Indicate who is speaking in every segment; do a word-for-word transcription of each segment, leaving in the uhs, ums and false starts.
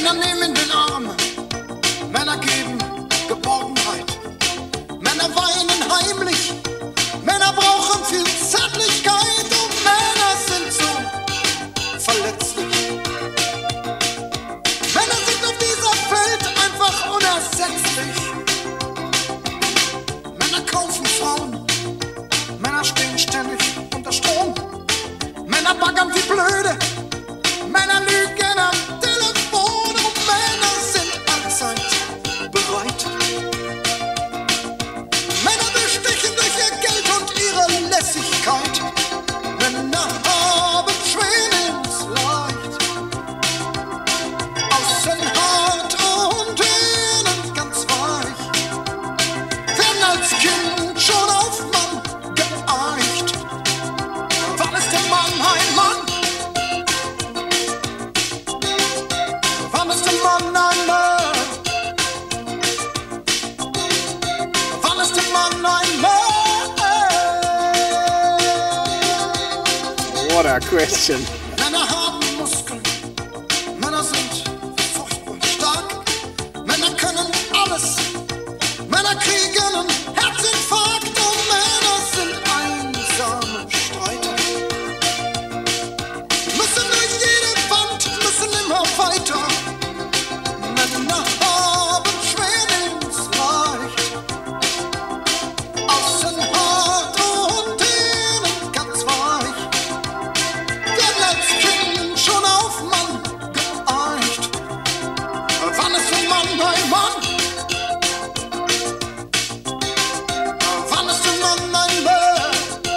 Speaker 1: Männer nehmen in den Arm, Männer geben Geborgenheit, Männer weinen heimlich, Männer brauchen viel Zärtlichkeit und Männer sind so verletzlich. Männer sind auf dieser Welt einfach unersetzlich. Männer kaufen Frauen, Männer stehen ständig unter Strom, Männer baggern wie blöde, Männer lügen am Telefon und Männer sind allzeit bereit. Männer bestechen durch ihr Geld und ihre Lässigkeit. Männer haben Schwänens leicht. Außen hart und innen ganz weich. Werden als Kind schon auf Mann geeicht. Wann ist der Mann ein Mann? Wann ist der Mann ein Mann? Wann ist der Mann ein Mann?
Speaker 2: What a question.
Speaker 1: Männer haben Muskeln, Männer sind furchtbar stark, Männer können alles, Männer kriegen einen Herzinfarkt und Männer sind einsame Streiter. Müssen durch jede Wand, müssen immer weiter. Männer haben Schwänens leicht. Außen hart und innen ganz weich. Werden als Kind schon auf Mann geeicht. Wann ist ein Mann ein Mann? Wann ist ein Mann ein Mann?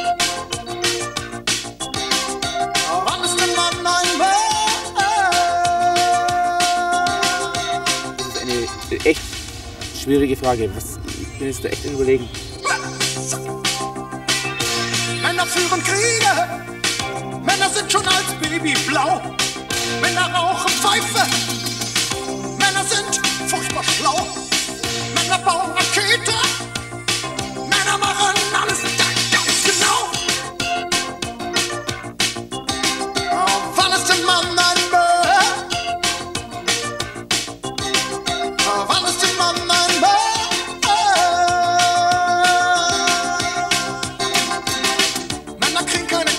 Speaker 1: Wann ist ein Mann ein Mann?
Speaker 2: Das ist eine echt schwierige Frage. Was, ich bin jetzt da echt im Überlegen.
Speaker 1: Männer führen Kriege, Männer sind schon als Baby blau, Männer rauchen Pfeife, Männer sind furchtbar schlau, Männer bauen Rakete, Männer machen alles ganz genau. Oh, wann ist der Mann ein Mann? Oh, wann ist der Mann ein Mann? Männer kriegen keine